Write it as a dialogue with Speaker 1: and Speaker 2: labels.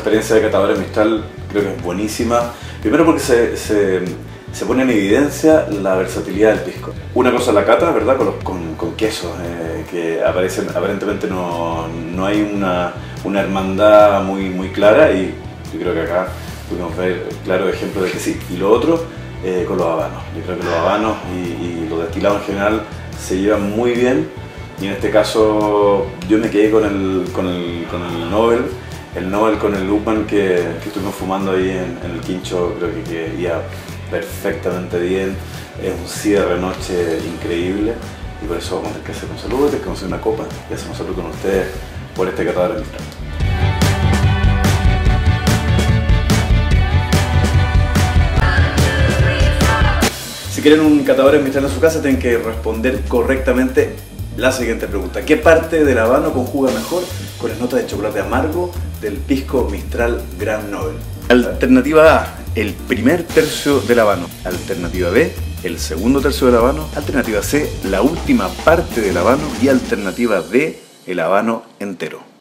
Speaker 1: experiencia de catadores Mistral creo que es buenísima. Primero porque se pone en evidencia la versatilidad del pisco. Una cosa es la cata, ¿verdad? Con quesos, que aparentemente no hay una hermandad muy clara, y yo creo que acá pudimos ver claro ejemplo de que sí. Y lo otro, con los habanos. Yo creo que los habanos y los destilados en general se llevan muy bien, y en este caso yo me quedé con el Nobel. El Nobel con el Upmann que estuvimos fumando ahí en el quincho, creo que iba perfectamente bien. Es un cierre de noche increíble, y por eso vamos a tener que hacer un saludo, tenemos que hacer una copa y hacemos salud con ustedes por este catador Mistral. Si quieren un catador Mistral en su casa, tienen que responder correctamente la siguiente pregunta: ¿qué parte del habano conjuga mejor con las notas de chocolate amargo del pisco Mistral Gran Nobel? Alternativa A, el primer tercio del habano. Alternativa B, el segundo tercio del habano. Alternativa C, la última parte del habano. Y alternativa D, el habano entero.